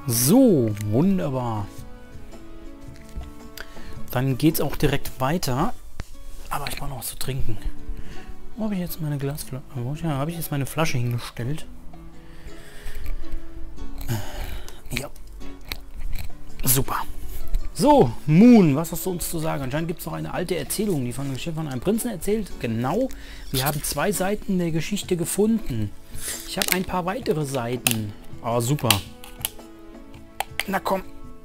So, wunderbar. Dann geht's auch direkt weiter. Aber ich brauche noch was zu trinken. Wo habe ich jetzt meine Glasflasche? Ja, habe ich jetzt meine Flasche hingestellt? Ja. Super. So, Moon, was hast du uns zu sagen? Anscheinend gibt es noch eine alte Erzählung, die von der Geschichte von einem Prinzen erzählt. Genau, wir haben 2 Seiten der Geschichte gefunden. Ich habe ein paar weitere Seiten. Ah, super. Na komm.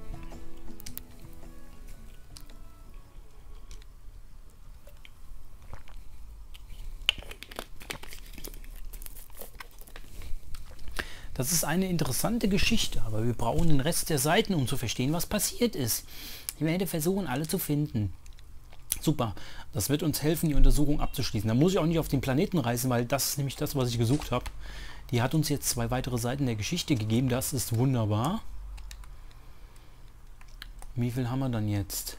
Das ist eine interessante Geschichte, aber wir brauchen den Rest der Seiten, um zu verstehen, was passiert ist. Ich werde versuchen, alle zu finden. Super, das wird uns helfen, die Untersuchung abzuschließen. Da muss ich auch nicht auf den Planeten reisen, weil das ist nämlich das, was ich gesucht habe. Die hat uns jetzt 2 weitere Seiten der Geschichte gegeben, das ist wunderbar. Wie viel haben wir dann jetzt?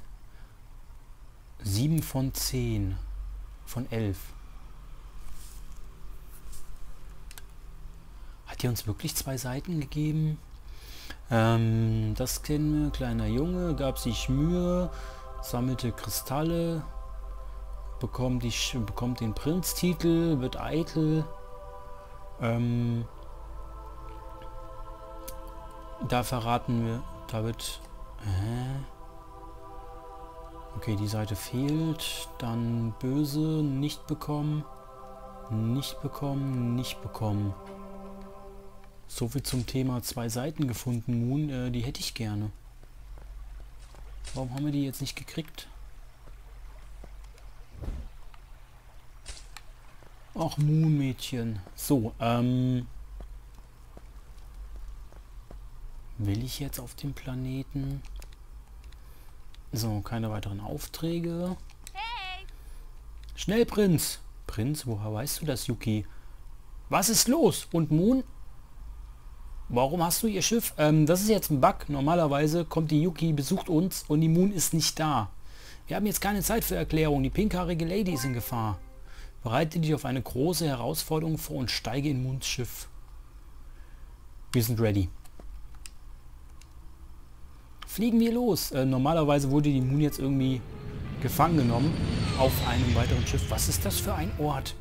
7 von 10. Von 11. Hat die uns wirklich 2 Seiten gegeben? Das kennen wir. Kleiner Junge, gab sich Mühe, sammelte Kristalle, bekommt den Prinztitel, wird eitel. Da verraten wir, da wird... Okay, die Seite fehlt. Dann böse, nicht bekommen. Nicht bekommen, nicht bekommen. So viel zum Thema 2 Seiten gefunden, Moon. Die hätte ich gerne. Warum haben wir die jetzt nicht gekriegt? Ach, Moon, Mädchen. So, will ich jetzt auf dem Planeten? So, keine weiteren Aufträge. Hey. Schnell, Prinz! Prinz, woher weißt du das, Yuki? Was ist los? Und Moon? Warum hast du ihr Schiff? Das ist jetzt ein Bug. Normalerweise kommt die Yuki, besucht uns und die Moon ist nicht da. Wir haben jetzt keine Zeit für Erklärung. Die pinkhaarige Lady ist in Gefahr. Bereite dich auf eine große Herausforderung vor und steige in Moons Schiff. Wir sind ready. Fliegen wir los. Normalerweise wurde die Moon jetzt irgendwie gefangen genommen auf einem weiteren Schiff. Was ist das für ein Ort?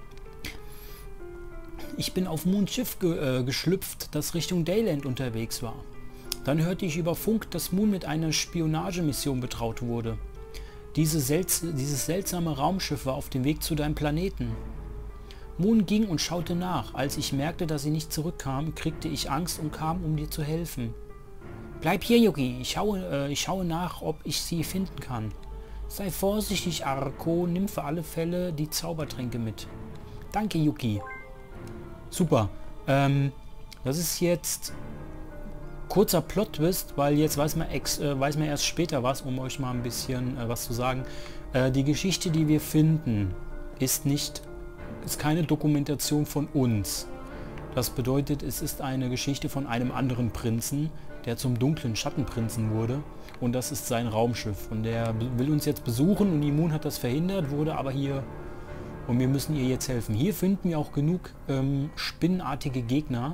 Ich bin auf Moons Schiff geschlüpft, das Richtung Dayland unterwegs war. Dann hörte ich über Funk, dass Moon mit einer Spionagemission betraut wurde. Dieses seltsame Raumschiff war auf dem Weg zu deinem Planeten. Moon ging und schaute nach. Als ich merkte, dass sie nicht zurückkam, kriegte ich Angst und kam, um dir zu helfen. Bleib hier, Yuki. Ich schaue nach, ob ich sie finden kann. Sei vorsichtig, Arako. Nimm für alle Fälle die Zaubertränke mit. Danke, Yuki. Super. Das ist jetzt kurzer Plot-Twist, weil jetzt weiß man erst später was, um euch mal ein bisschen was zu sagen. Die Geschichte, die wir finden, ist keine Dokumentation von uns. Das bedeutet, es ist eine Geschichte von einem anderen Prinzen, der zum dunklen Schattenprinzen wurde. Und das ist sein Raumschiff. Und der will uns jetzt besuchen und die Moon hat das verhindert, wurde aber hier... Und wir müssen ihr jetzt helfen. Hier finden wir auch genug spinnenartige Gegner.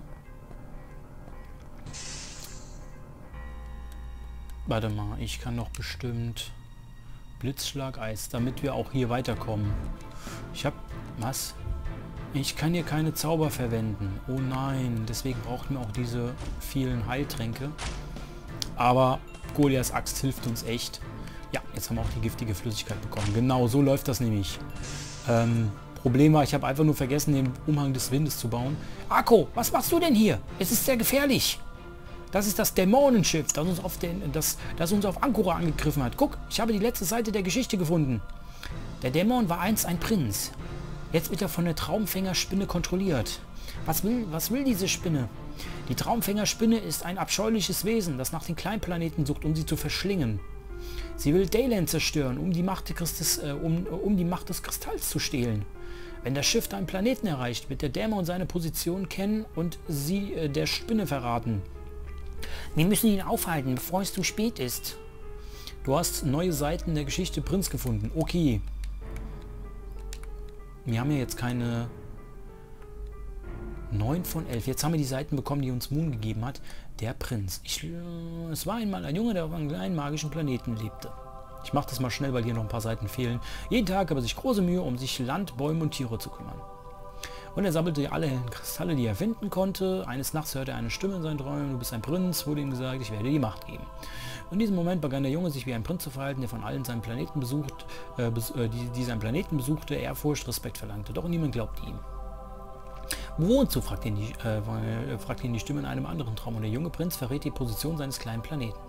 Warte mal, ich kann doch bestimmt Blitzschlag, Eis, damit wir auch hier weiterkommen. Was? Ich kann hier keine Zauber verwenden. Oh nein, deswegen brauchten wir auch diese vielen Heiltränke. Aber Goliaths Axt hilft uns echt. Ja, jetzt haben wir auch die giftige Flüssigkeit bekommen. Genau, so läuft das nämlich. Problem war, ich habe einfach nur vergessen, den Umhang des Windes zu bauen. Akko, was machst du denn hier? Es ist sehr gefährlich. Das ist das Dämonenschiff, das uns auf Ankura angegriffen hat. Guck, ich habe die letzte Seite der Geschichte gefunden. Der Dämon war einst ein Prinz. Jetzt wird er von der Traumfängerspinne kontrolliert. Was will diese Spinne? Die Traumfängerspinne ist ein abscheuliches Wesen, das nach den Kleinplaneten sucht, um sie zu verschlingen. Sie will Dayland zerstören, um die Macht des Kristalls zu stehlen. Wenn das Schiff deinen Planeten erreicht, wird der Dämon seine Position kennen und sie der Spinne verraten. Wir müssen ihn aufhalten, bevor es zu spät ist. Du hast neue Seiten der Geschichte Prinz gefunden. Okay. Wir haben ja jetzt keine 9 von 11. Jetzt haben wir die Seiten bekommen, die uns Moon gegeben hat. Der Prinz. Es war einmal ein Junge, der auf einem kleinen magischen Planeten lebte. Ich mache das mal schnell, weil hier noch ein paar Seiten fehlen. Jeden Tag gab er sich große Mühe, um sich Land, Bäume und Tiere zu kümmern. Und er sammelte alle hellen Kristalle, die er finden konnte. Eines Nachts hörte er eine Stimme in seinen Träumen. Du bist ein Prinz, wurde ihm gesagt, ich werde dir die Macht geben. Und in diesem Moment begann der Junge sich wie ein Prinz zu verhalten, der von allen seinen Planeten die seinen Planeten besuchte, Ehrfurcht, Respekt verlangte. Doch niemand glaubte ihm. Wo wohnst du? fragte ihn die Stimme in einem anderen Traum. Und der junge Prinz verrät die Position seines kleinen Planeten.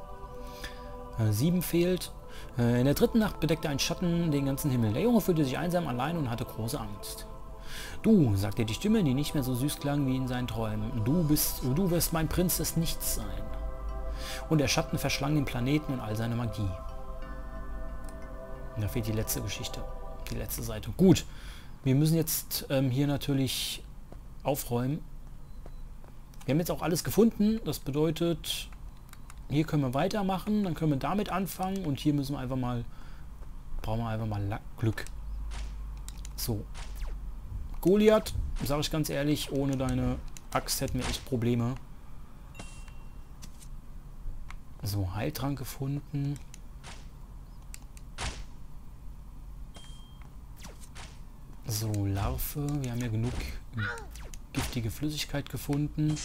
7 fehlt. In der 3. Nacht bedeckte ein Schatten den ganzen Himmel. Der Junge fühlte sich einsam, allein und hatte große Angst. Du, sagte die Stimme, die nicht mehr so süß klang wie in seinen Träumen. Du wirst mein Prinz des Nichts sein. Und der Schatten verschlang den Planeten und all seine Magie. Und da fehlt die letzte Geschichte. Die letzte Seite. Gut, wir müssen jetzt hier natürlich aufräumen. Wir haben jetzt auch alles gefunden. Das bedeutet, hier können wir weitermachen. Dann können wir damit anfangen. Und hier müssen wir einfach mal, brauchen wir einfach mal Glück. So. Goliath, sage ich ganz ehrlich, ohne deine Axt hätten wir echt Probleme. So, Heiltrank gefunden. So, Larve. Wir haben ja genug giftige Flüssigkeit gefunden.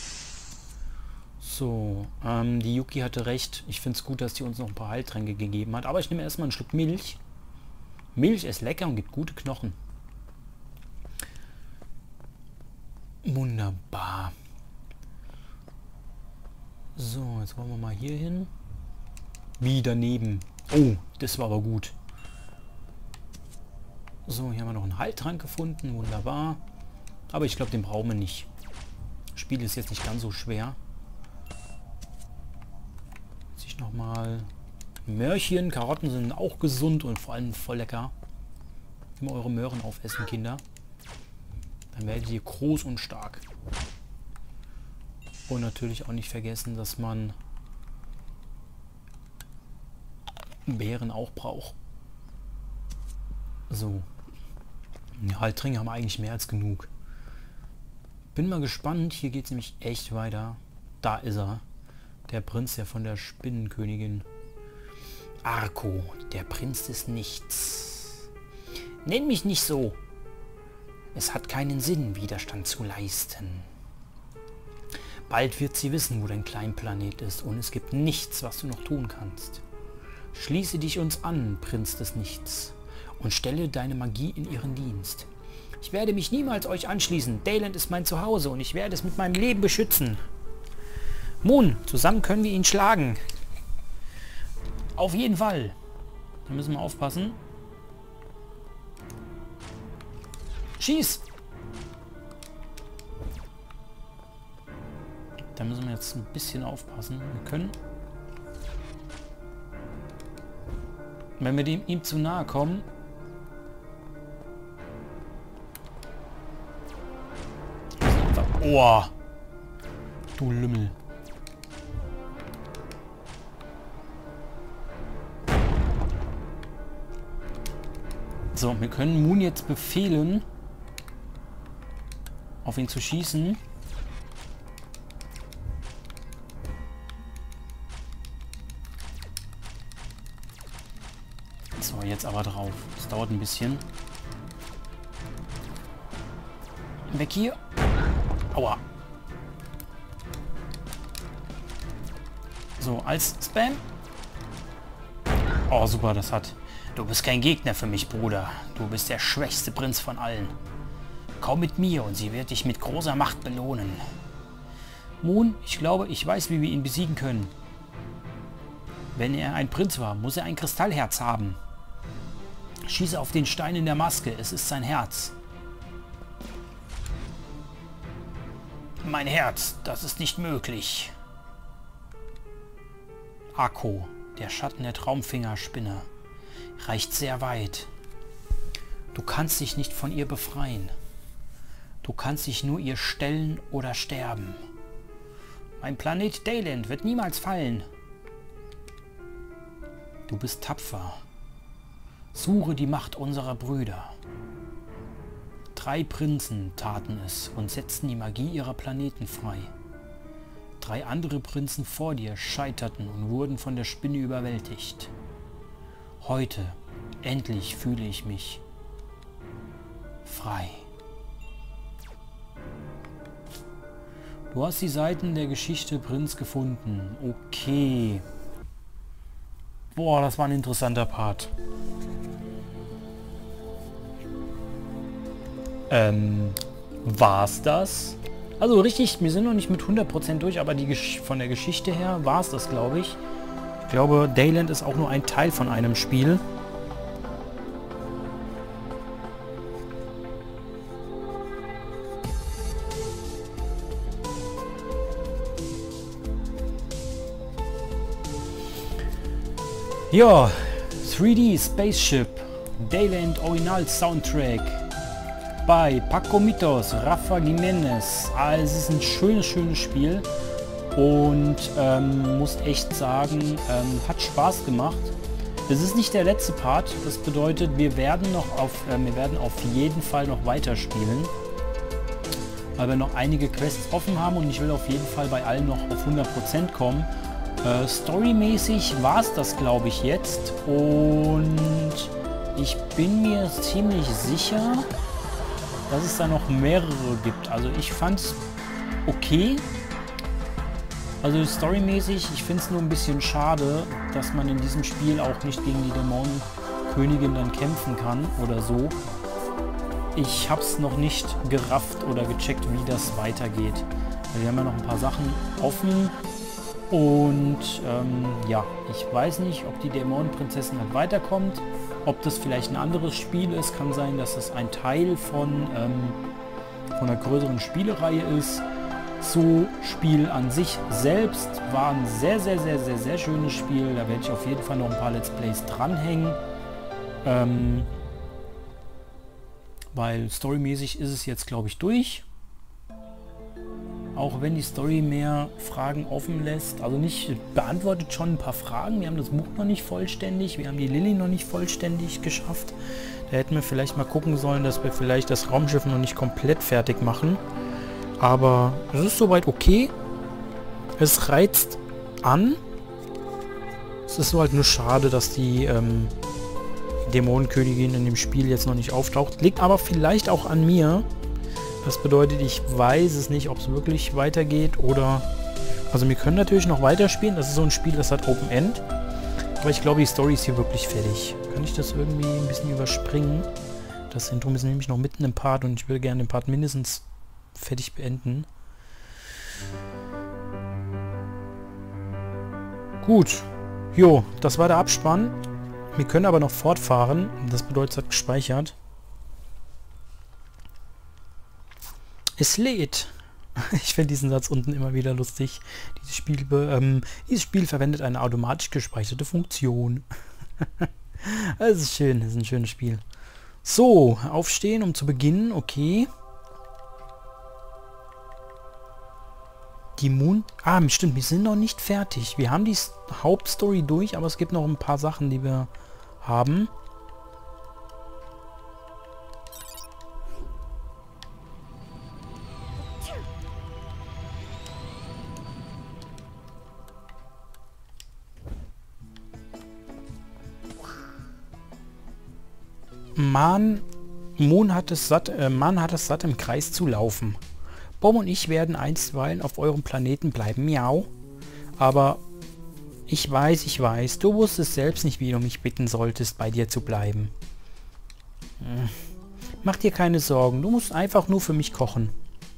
So, die Yuki hatte recht. Ich finde es gut, dass die uns noch ein paar Heiltränke gegeben hat. Aber ich nehme erstmal einen Schluck Milch. Milch ist lecker und gibt gute Knochen. Wunderbar. So, jetzt wollen wir mal hier hin. Wie daneben. Oh, das war aber gut. So, hier haben wir noch einen Heiltrank gefunden. Wunderbar. Aber ich glaube, den brauchen wir nicht. Das Spiel ist jetzt nicht ganz so schwer. Jetzt ich nochmal Möhrchen. Karotten sind auch gesund und vor allem voll lecker. Immer eure Möhren aufessen, Kinder. Dann werdet ihr groß und stark. Und natürlich auch nicht vergessen, dass man Beeren auch braucht. So. Ja, Heiltränke haben wir eigentlich mehr als genug. Bin mal gespannt. Hier geht es nämlich echt weiter. Da ist er. Der Prinz, der von der Spinnenkönigin. Arko, der Prinz des Nichts. Nenn mich nicht so. Es hat keinen Sinn, Widerstand zu leisten. Bald wird sie wissen, wo dein Kleinplanet ist, und es gibt nichts, was du noch tun kannst. Schließe dich uns an, Prinz des Nichts, und stelle deine Magie in ihren Dienst. Ich werde mich niemals euch anschließen. Dayland ist mein Zuhause und ich werde es mit meinem Leben beschützen. Moon, zusammen können wir ihn schlagen. Auf jeden Fall. Da müssen wir aufpassen. Schieß! Da müssen wir jetzt ein bisschen aufpassen. Wir können... Wenn wir ihm zu nahe kommen... Oh! Du Lümmel. So, wir können Moon jetzt befehlen, auf ihn zu schießen. So, jetzt aber drauf. Das dauert ein bisschen. Weg hier. Aua. So, als Spam. Oh, super, das hat... Du bist kein Gegner für mich, Bruder. Du bist der schwächste Prinz von allen. Komm mit mir und sie wird dich mit großer Macht belohnen. Moon, ich glaube, ich weiß, wie wir ihn besiegen können. Wenn er ein Prinz war, muss er ein Kristallherz haben. Schieße auf den Stein in der Maske, es ist sein Herz. Mein Herz, das ist nicht möglich. Arko, der Schatten der Traumfingerspinne, reicht sehr weit. Du kannst dich nicht von ihr befreien. Du kannst dich nur ihr stellen oder sterben. Mein Planet Dayland wird niemals fallen. Du bist tapfer. Suche die Macht unserer Brüder. 3 Prinzen taten es und setzten die Magie ihrer Planeten frei. 3 andere Prinzen vor dir scheiterten und wurden von der Spinne überwältigt. Heute, endlich fühle ich mich frei. Du hast die Seiten der Geschichte Prinz gefunden. Okay. Boah, das war ein interessanter Part. War's das? Also richtig, wir sind noch nicht mit 100% durch, aber von der Geschichte her war es das, glaube ich. Ich glaube, Dayland ist auch nur ein Teil von einem Spiel. Ja, 3D Spaceship, Dayland Original Soundtrack bei Paco Mitos, Rafa Jimenez. Es ist ein schönes Spiel und muss echt sagen, hat Spaß gemacht. Es ist nicht der letzte Part, das bedeutet, wir werden auf jeden Fall noch weiterspielen, weil wir noch einige Quests offen haben und ich will auf jeden Fall bei allen noch auf 100% kommen. Storymäßig war es das, glaube ich, jetzt und ich bin mir ziemlich sicher, dass es da noch mehrere gibt. Also ich fand es okay. Also storymäßig, ich finde es nur ein bisschen schade, dass man in diesem Spiel auch nicht gegen die Dämonenkönigin dann kämpfen kann oder so. Ich habe es noch nicht gerafft oder gecheckt, wie das weitergeht. Wir haben ja noch ein paar Sachen offen. Und ja, ich weiß nicht, ob die Dämonenprinzessin halt weiterkommt, ob das vielleicht ein anderes Spiel ist. Kann sein, dass das ein Teil von einer größeren Spielereihe ist. So, Spiel an sich selbst war ein sehr schönes Spiel. Da werde ich auf jeden Fall noch ein paar Let's Plays dranhängen. Weil storymäßig ist es jetzt, glaube ich, durch. Auch wenn die Story mehr Fragen offen lässt. Also nicht beantwortet schon ein paar Fragen. Wir haben das Buch noch nicht vollständig. Wir haben die Lilly noch nicht vollständig geschafft. Da hätten wir vielleicht mal gucken sollen, dass wir vielleicht das Raumschiff noch nicht komplett fertig machen. Aber es ist soweit okay. Es reizt an. Es ist so halt nur schade, dass die Dämonenkönigin in dem Spiel jetzt noch nicht auftaucht. Liegt aber vielleicht auch an mir. Das bedeutet, ich weiß es nicht, ob es wirklich weitergeht oder... Also wir können natürlich noch weiterspielen. Das ist so ein Spiel, das hat Open End. Aber ich glaube, die Story ist hier wirklich fertig. Kann ich das irgendwie ein bisschen überspringen? Das Intro ist nämlich noch mitten im Part und ich will gerne den Part mindestens fertig beenden. Gut. Jo, das war der Abspann. Wir können aber noch fortfahren. Das bedeutet, es hat gespeichert. Es lädt. Ich finde diesen Satz unten immer wieder lustig. Dieses Spiel verwendet eine automatisch gespeicherte Funktion. Das ist schön, das ist ein schönes Spiel. So, aufstehen, um zu beginnen. Okay. Die Moon... Ah, stimmt, wir sind noch nicht fertig. Wir haben die Hauptstory durch, aber es gibt noch ein paar Sachen, die wir haben. Man hat es satt, im Kreis zu laufen. Bom und ich werden einstweilen auf eurem Planeten bleiben. Miau. Aber ich weiß, du wusstest selbst nicht, wie du mich bitten solltest, bei dir zu bleiben. Mach dir keine Sorgen, du musst einfach nur für mich kochen.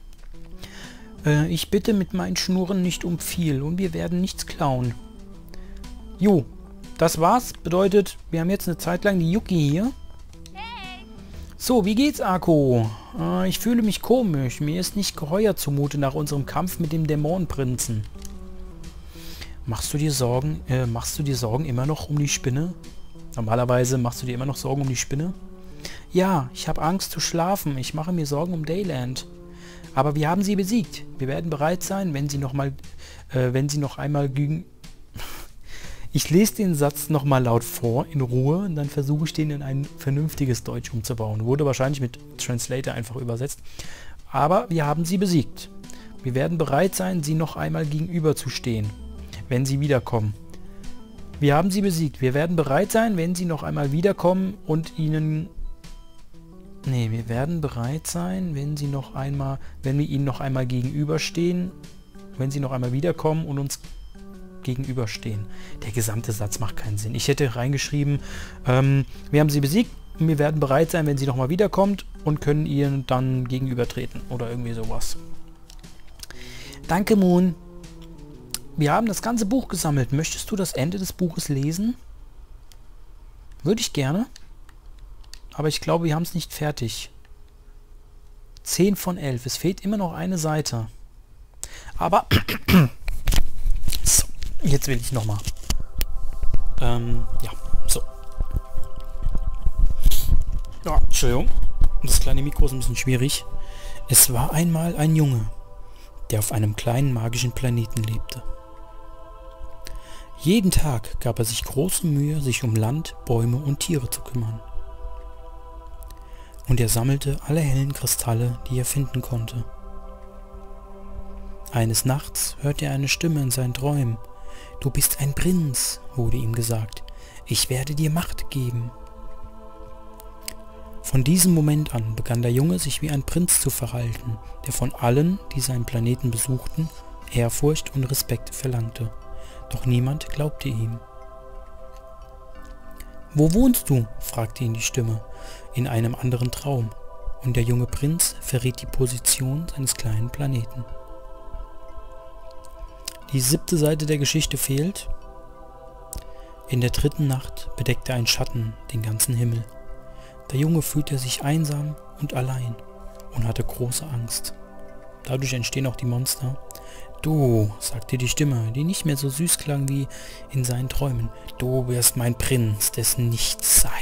Ich bitte mit meinen Schnurren nicht um viel und wir werden nichts klauen. Jo, das war's. Bedeutet, wir haben jetzt eine Zeit lang die Yuki hier. So, wie geht's, Akko? Ich fühle mich komisch. Mir ist nicht geheuer zumute nach unserem Kampf mit dem Dämonenprinzen. Machst du dir Sorgen immer noch um die Spinne? Normalerweise machst du dir immer noch Sorgen um die Spinne? Ja, ich habe Angst zu schlafen. Ich mache mir Sorgen um Dayland. Aber wir haben sie besiegt. Wir werden bereit sein, wenn sie noch einmal gegen... Ich lese den Satz nochmal laut vor, in Ruhe, und dann versuche ich den in ein vernünftiges Deutsch umzubauen. Wurde wahrscheinlich mit Translator einfach übersetzt. Aber wir haben sie besiegt. Wir werden bereit sein, sie noch einmal gegenüberzustehen, wenn sie wiederkommen. Wir haben sie besiegt. Wir werden bereit sein, wenn sie noch einmal wiederkommen und ihnen... Nee, wir werden bereit sein, wenn wir ihnen noch einmal gegenüberstehen, wenn sie noch einmal wiederkommen und uns gegenüberstehen. Der gesamte Satz macht keinen Sinn. Ich hätte reingeschrieben, wir haben sie besiegt, wir werden bereit sein, wenn sie noch mal wiederkommt und können ihr dann gegenübertreten oder irgendwie sowas. Danke, Moon. Wir haben das ganze Buch gesammelt. Möchtest du das Ende des Buches lesen? Würde ich gerne. Aber ich glaube, wir haben es nicht fertig. 10 von 11. Es fehlt immer noch eine Seite. Aber... so, jetzt will ich nochmal. Ja, so. Ja, Entschuldigung. Das kleine Mikro ist ein bisschen schwierig. Es war einmal ein Junge, der auf einem kleinen magischen Planeten lebte. Jeden Tag gab er sich große Mühe, sich um Land, Bäume und Tiere zu kümmern. Und er sammelte alle hellen Kristalle, die er finden konnte. Eines Nachts hörte er eine Stimme in seinen Träumen. »Du bist ein Prinz«, wurde ihm gesagt. »Ich werde dir Macht geben.« Von diesem Moment an begann der Junge sich wie ein Prinz zu verhalten, der von allen, die seinen Planeten besuchten, Ehrfurcht und Respekt verlangte. Doch niemand glaubte ihm. »Wo wohnst du?« fragte ihn die Stimme, in einem anderen Traum, und der junge Prinz verriet die Position seines kleinen Planeten. Die 7. Seite der Geschichte fehlt. In der 3. Nacht bedeckte ein Schatten den ganzen Himmel. Der Junge fühlte sich einsam und allein und hatte große Angst. Dadurch entstehen auch die Monster. »Du«, sagte die Stimme, die nicht mehr so süß klang wie in seinen Träumen, »du wirst mein Prinz des Nichtsein.«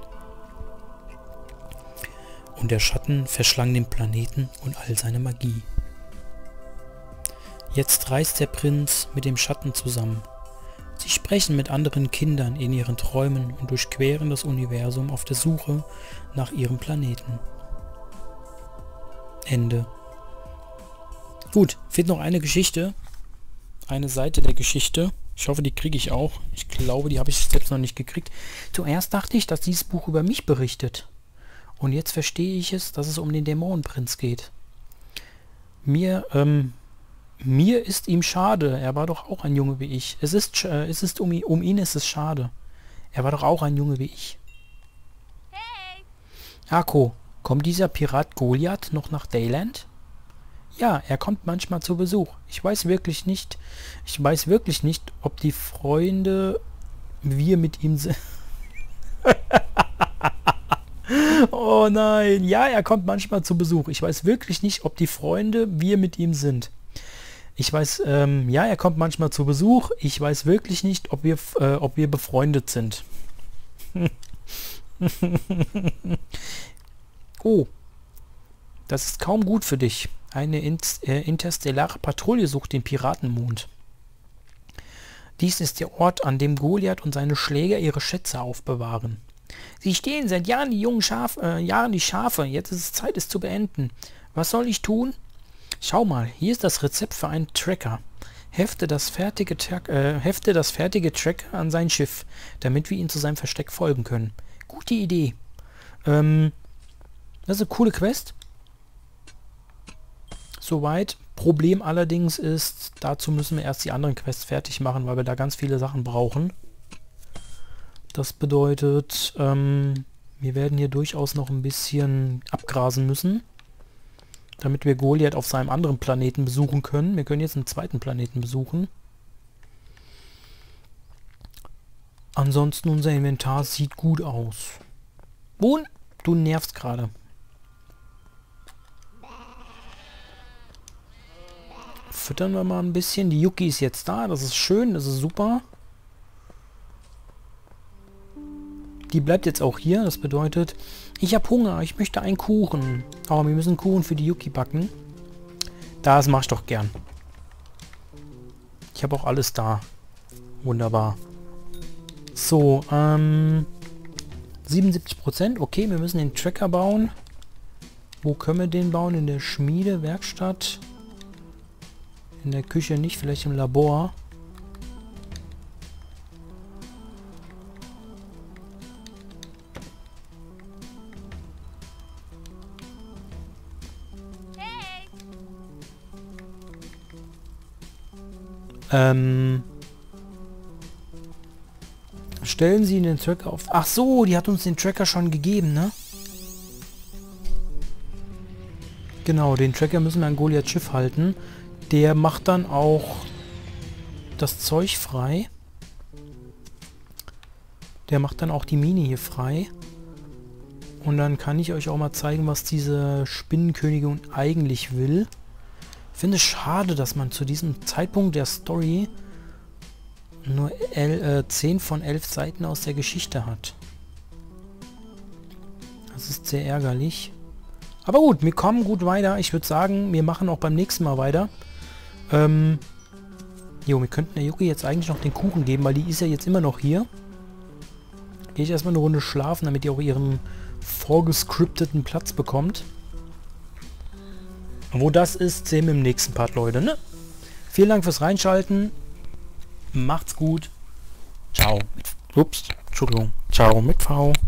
Und der Schatten verschlang den Planeten und all seine Magie. Jetzt reist der Prinz mit dem Schatten zusammen. Sie sprechen mit anderen Kindern in ihren Träumen und durchqueren das Universum auf der Suche nach ihrem Planeten. Ende. Gut, fehlt noch eine Geschichte. Eine Seite der Geschichte. Ich hoffe, die kriege ich auch. Ich glaube, die habe ich selbst noch nicht gekriegt. Zuerst dachte ich, dass dieses Buch über mich berichtet. Und jetzt verstehe ich es, dass es um den Dämonenprinz geht. Mir ist ihm schade. Er war doch auch ein Junge wie ich. Um ihn ist es schade. Er war doch auch ein Junge wie ich. Hey! Ako, kommt dieser Pirat Goliath noch nach Dayland? Ja, er kommt manchmal zu Besuch. Ich weiß wirklich nicht, ob die Freunde wir mit ihm sind. Oh nein, ja, er kommt manchmal zu Besuch. Ich weiß wirklich nicht, ob die Freunde wir mit ihm sind. Ich weiß, ja, er kommt manchmal zu Besuch. Ich weiß wirklich nicht, ob wir befreundet sind. Oh, das ist kaum gut für dich. Eine interstellare Patrouille sucht den Piratenmond. Dies ist der Ort, an dem Goliath und seine Schläger ihre Schätze aufbewahren. Sie stehlen seit Jahren die Schafe. Jetzt ist es Zeit, es zu beenden. Was soll ich tun? Schau mal, hier ist das Rezept für einen Tracker. Hefte das fertige Tracker an sein Schiff, damit wir ihm zu seinem Versteck folgen können. Gute Idee. Das ist eine coole Quest. Soweit. Problem allerdings ist, dazu müssen wir erst die anderen Quests fertig machen, weil wir da ganz viele Sachen brauchen. Das bedeutet, wir werden hier durchaus noch ein bisschen abgrasen müssen, damit wir Goliath auf seinem anderen Planeten besuchen können. Wir können jetzt einen zweiten Planeten besuchen. Ansonsten unser Inventar sieht gut aus. Und du nervst gerade. Füttern wir mal ein bisschen. Die Yuki ist jetzt da. Das ist schön. Das ist super. Die bleibt jetzt auch hier. Das bedeutet, ich habe Hunger. Ich möchte einen Kuchen. Aber wir müssen Kuchen für die Yuki backen. Das mache ich doch gern. Ich habe auch alles da. Wunderbar. So, 77%. Okay, wir müssen den Tracker bauen. Wo können wir den bauen? In der Schmiede, Werkstatt. In der Küche nicht, vielleicht im Labor. Stellen Sie den Tracker auf... Ach so, die hat uns den Tracker schon gegeben, ne? Genau, den Tracker müssen wir an Goliaths Schiff halten. Der macht dann auch das Zeug frei. Der macht dann auch die Mine hier frei. Und dann kann ich euch auch mal zeigen, was diese Spinnenkönigin eigentlich will. Ich finde es schade, dass man zu diesem Zeitpunkt der Story nur 10 von 11 Seiten aus der Geschichte hat. Das ist sehr ärgerlich. Aber gut, wir kommen gut weiter. Ich würde sagen, wir machen auch beim nächsten Mal weiter. Jo, wir könnten der Yuki jetzt eigentlich noch den Kuchen geben, weil die ist ja jetzt immer noch hier. Gehe ich erstmal eine Runde schlafen, damit die auch ihren vorgescripteten Platz bekommt. Wo das ist, sehen wir im nächsten Part, Leute, ne? Vielen Dank fürs Reinschalten. Macht's gut. Ciao. Ups, Entschuldigung. Ciao mit V.